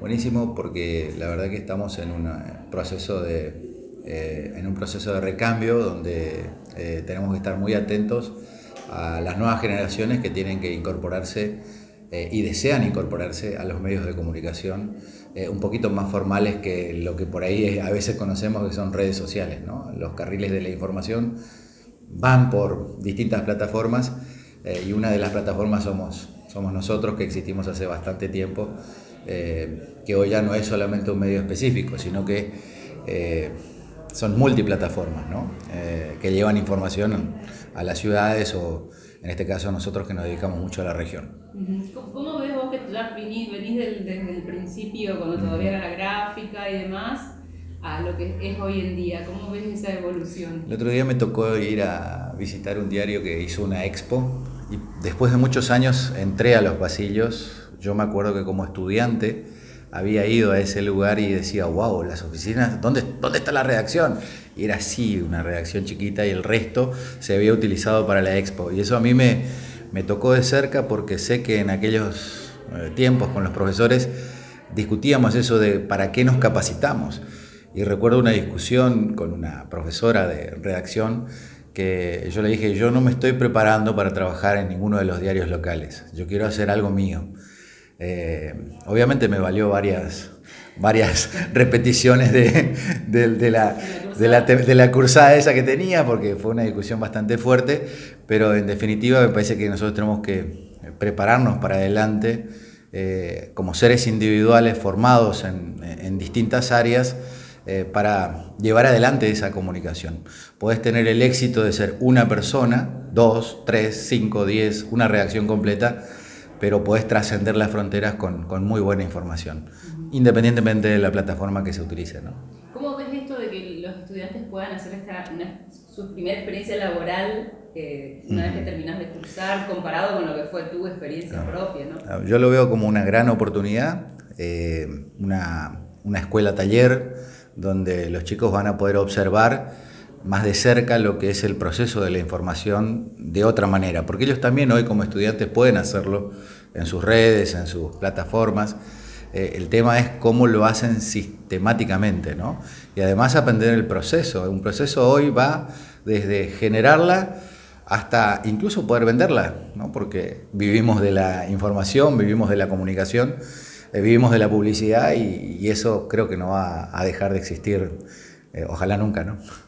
Buenísimo, porque la verdad que estamos en un proceso de recambio donde tenemos que estar muy atentos a las nuevas generaciones que tienen que incorporarse y desean incorporarse a los medios de comunicación un poquito más formales que lo que por ahí a veces conocemos que son redes sociales, ¿no? Los carriles de la información van por distintas plataformas y una de las plataformas somos nosotros, que existimos hace bastante tiempo, que hoy ya no es solamente un medio específico, sino que son multiplataformas, ¿no? Que llevan información a las ciudades o en este caso nosotros que nos dedicamos mucho a la región. ¿Cómo ves vos que ya venís desde el principio, cuando todavía era la gráfica y demás, a lo que es hoy en día? ¿Cómo ves esa evolución? El otro día me tocó ir a visitar un diario que hizo una expo y después de muchos años entré a los pasillos. Yo me acuerdo que como estudiante había ido a ese lugar y decía, wow, las oficinas, ¿dónde está la redacción? Y era así, una redacción chiquita, y el resto se había utilizado para la expo. Y eso a mí me tocó de cerca, porque sé que en aquellos tiempos con los profesores discutíamos eso de para qué nos capacitamos. Y recuerdo una discusión con una profesora de redacción que yo le dije, yo no me estoy preparando para trabajar en ninguno de los diarios locales, yo quiero hacer algo mío. Obviamente me valió varias repeticiones de la cursada esa que tenía, porque fue una discusión bastante fuerte, pero en definitiva me parece que nosotros tenemos que prepararnos para adelante como seres individuales formados en distintas áreas, para llevar adelante esa comunicación. Podés tener el éxito de ser una persona, 2, 3, 5, 10, una redacción completa, pero podés trascender las fronteras con muy buena información, independientemente de la plataforma que se utilice, ¿no? ¿Cómo ves esto de que los estudiantes puedan hacer su primera experiencia laboral una vez que terminás de cursar, comparado con lo que fue tu experiencia propia, ¿no? Yo lo veo como una gran oportunidad, una escuela taller, donde los chicos van a poder observar más de cerca lo que es el proceso de la información de otra manera, porque ellos también hoy como estudiantes pueden hacerlo en sus redes, en sus plataformas. El tema es cómo lo hacen sistemáticamente, ¿no? Y además aprender el proceso. Un proceso hoy va desde generarla hasta incluso poder venderla, ¿no? Porque vivimos de la información, vivimos de la comunicación, vivimos de la publicidad, y eso creo que no va a dejar de existir, ojalá nunca, ¿no?